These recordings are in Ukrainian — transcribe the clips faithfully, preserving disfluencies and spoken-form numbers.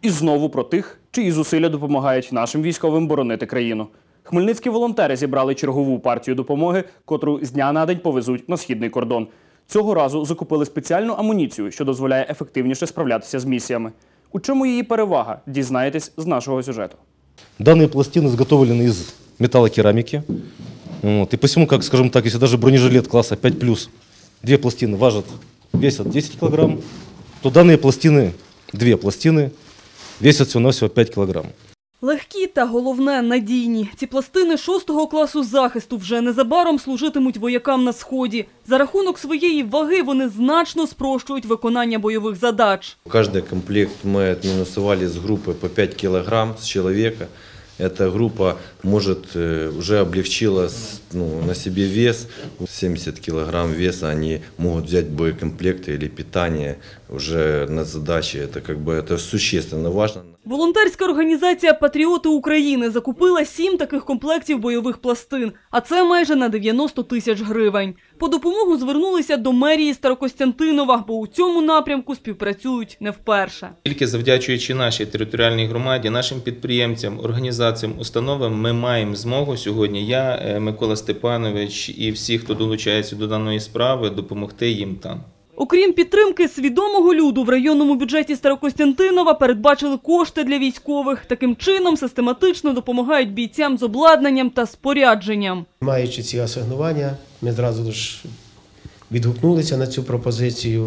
І знову про тих, чиї зусилля допомагають нашим військовим боронити країну. Хмельницькі волонтери зібрали чергову партію допомоги, котру з дня на день повезуть на східний кордон. Цього разу закупили спеціальну амуніцію, що дозволяє ефективніше справлятися з місіями. У чому її перевага, дізнаєтесь з нашого сюжету. Данные пластины изготовлены из металлокерамики. Вот. И посему, как, скажем так, если даже бронежилет класса пять плюс, две пластины важат, весят десять килограмм, то данные пластины, две пластины, весят всего-навсего пять килограмм. Легкі та, головне, надійні. Ці пластини шостого класу захисту вже незабаром служитимуть воякам на Сході. За рахунок своєї ваги вони значно спрощують виконання бойових задач. Каждый комплект мы отминусовали с группы по пять килограмм с человека. Эта группа может уже облегчила ну, на себе вес. семьдесят килограмм веса они могут взять боекомплекты или питание уже на задачи. Это как бы это существенно важно. Волонтерська організація «Патріоти України» закупила сім таких комплектів бойових пластин, а це майже на дев'яносто тисяч гривень. По допомогу звернулися до мерії Старокостянтинова, бо у цьому напрямку співпрацюють не вперше. Тільки завдячуючи нашій територіальній громаді, нашим підприємцям, організаціям, установам, ми маємо змогу сьогодні, я, Микола Степанович і всі, хто долучається до даної справи, допомогти їм там. Окрім підтримки свідомого люду, в районному бюджеті Старокостянтинова передбачили кошти для військових. Таким чином систематично допомагають бійцям з обладнанням та спорядженням. Маючи ці асигнування, ми одразу ж відгукнулися на цю пропозицію.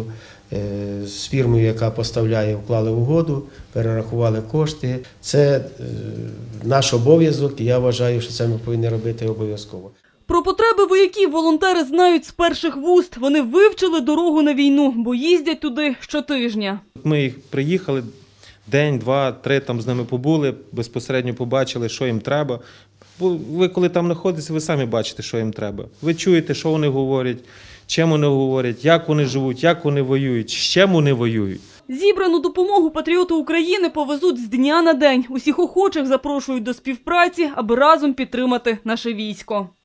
З фірмою, яка поставляє, вклали угоду, перерахували кошти. Це наш обов'язок, і я вважаю, що це ми повинні робити обов'язково. Про потреби вояків волонтери знають з перших вуст. Вони вивчили дорогу на війну, бо їздять туди щотижня. Ми їх приїхали, день, два, три там з ними побули, безпосередньо побачили, що їм треба. Бо ви коли там знаходитесь, ви самі бачите, що їм треба. Ви чуєте, що вони говорять, чим вони говорять, як вони живуть, як вони воюють, з чим вони воюють. Зібрану допомогу «Патріоти України» повезуть з дня на день. Усіх охочих запрошують до співпраці, аби разом підтримати наше військо.